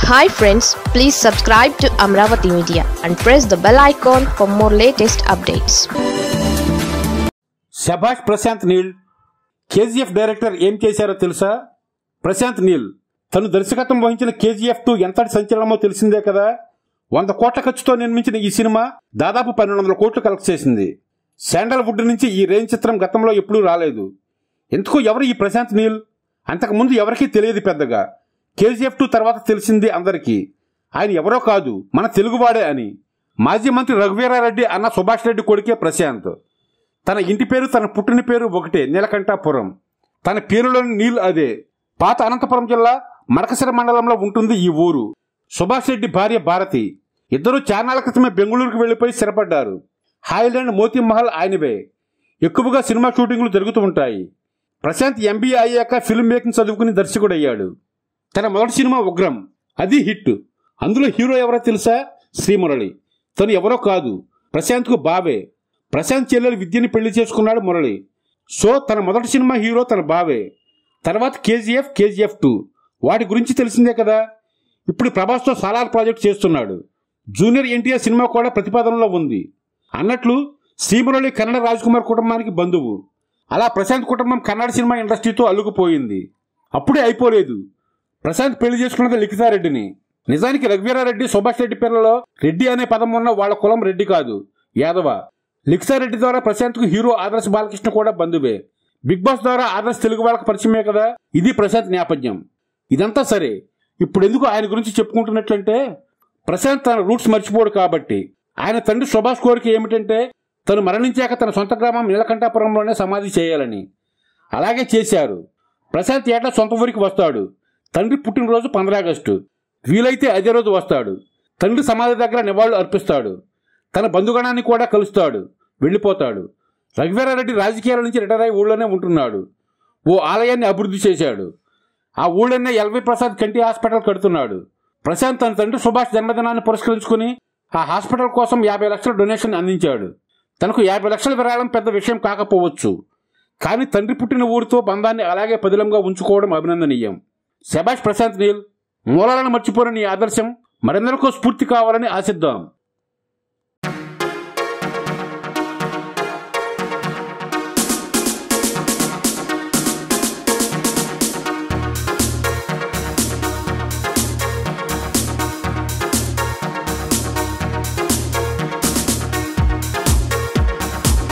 Hi friends, please subscribe to Amaravathi Media and press the bell icon for more latest updates. శభాష్ Prashanth Neel KGF director ఏం చేశారో తెలుసా? ప్రశాంత్ నీల్ తను దర్శకత్వం వహించిన కేజీఎఫ్ 2 ఎంతటి సంచలనమో తెలిసిందే కదా. 100 కోట్ల ఖర్చుతో నిర్మించిన ఈ సినిమా దాదాపు 1200 కోట్లు కలెక్ట్ చేసింది. శాండల్వుడ్ నుంచి ఈ రేంజ్ చిత్రం గతంలో ఎప్పుడూ రాలేదు. ఎందుకు ఎవరు ఈ ప్రశాంత్ నీల్? అంతకుముందు ఎవరికీ తెలియదు పెద్దగా. కేజీఎఫ్ 2 తర్వాత తెలిసింది అందరికీ. ఆయన ఎవరో కాదు, మన తెలుగువాడే అని. మాజీ మంత్రి రఘువీరారెడ్డి అన్న సుభాష్ రెడ్డి కొడుకే ప్రశాంత్. తన ఇంటి పేరు, తన పుట్టిన పేరు ఒకటే, నీలకంఠాపురం. తన పేరులోని నీల్ అదే. పాత అనంతపురం జిల్లా మడకసిర మండలంలో ఉంటుంది ఈ ఊరు. సుభాష్ రెడ్డి భార్య భారతి. ఇద్దరు చాన్నాళ్ల క్రితమే బెంగళూరుకు వెళ్లిపోయి స్థిరపడ్డారు. హాయిలాండ్ మోతీమహల్ ఆయనవే. ఎక్కువగా సినిమా షూటింగ్లు జరుగుతూ ఉంటాయి. ప్రశాంత్ ఎంబీఏ అయ్యాక ఫిల్మ్ మేకింగ్ చదువుకుని దర్శకుడయ్యాడు. తన మొదటి సినిమా ఉగ్రం, అది హిట్. అందులో హీరో ఎవరో తెలుసా? శ్రీమురళి. తను ఎవరో కాదు, ప్రశాంత్కు బావే. ప్రశాంత్ చెల్లెలు విద్యని పెళ్లి చేసుకున్నాడు మురళి. సో తన మొదటి సినిమా హీరో తన బావే. తర్వాత కేజీఎఫ్ 2 వాటి గురించి తెలిసిందే కదా. ఇప్పుడు ప్రభాస్తో సాలార్ ప్రాజెక్ట్ చేస్తున్నాడు. జూనియర్ ఎన్టీఆర్ సినిమా కూడా ప్రతిపాదనలో ఉంది. అన్నట్లు శ్రీమురళి కన్నడ రాజ్కుమార్ కుటుంబానికి బంధువు. అలా ప్రశాంత్ కుటుంబం కన్నడ సినిమా ఇండస్ట్రీతో అల్లుకుపోయింది. అప్పుడే అయిపోలేదు. ప్రశాంత్ పెళ్లి చేసుకున్నది లిఖితారెడ్డిని. నిజానికి రఘువీరారెడ్డి, సుభాష్ రెడ్డి పేర్లలో రెడ్డి అనే పదం ఉన్న వాళ్ళ కులం రెడ్డి కాదు, యాదవ. లిఖితారెడ్డి ద్వారా ప్రశాంత్కు హీరో ఆదర్శ్ బాలకృష్ణ కూడా బంధువే. బిగ్ బాస్ ద్వారా ఆదర్శ్ తెలుగు వాళ్ళకి పరిచయమే కదా. ఇది ప్రశాంత్ నేపథ్యం. ఇదంతా సరే, ఇప్పుడు ఎందుకు ఆయన గురించి చెప్పుకుంటున్నట్లంటే, ప్రశాంత్ తన రూట్స్ మర్చిపోడు కాబట్టి. ఆయన తండ్రి సుభాష్ కోరిక ఏమిటంటే తను మరణించాక తన సొంత గ్రామం నీలకంఠాపురంలోనే సమాధి చేయాలని. అలాగే చేశారు. ప్రశాంత్ ఏటా సొంత ఊరికి వస్తాడు. తండ్రి పుట్టినరోజు 15 ఆగస్టు. వీలైతే అదే రోజు వస్తాడు. తండ్రి సమాధి దగ్గర నివాళులు అర్పిస్తాడు. తన బంధుగణాన్ని కూడా కలుస్తాడు, వెళ్ళిపోతాడు. రఘువీరారెడ్డి రాజకీయాల నుంచి రిటైర్ అయి ఊళ్ళోనే ఉంటున్నాడు. ఓ ఆలయాన్ని అభివృద్ధి చేశాడు. ఆ ఊళ్ళోనే ఎల్వి ప్రసాద్ కంటి హాస్పిటల్ కడుతున్నాడు. ప్రశాంత్ తన తండ్రి సుభాష్ జన్మదినాన్ని పురస్కరించుకుని ఆ హాస్పిటల్ కోసం 50 లక్షల డొనేషన్ అందించాడు. తనకు 50 లక్షల విరాళం పెద్ద విషయం కాకపోవచ్చు, కానీ తండ్రి పుట్టిన ఊరితో బంధాన్ని అలాగే పదిలంగా ఉంచుకోవడం అభినందనీయం. శభాష్ ప్రశాంత్ నీల్. మూలాలను మర్చిపోయిన నీ ఆదర్శం మరెందరికో స్ఫూర్తి కావాలని ఆశిద్దాం.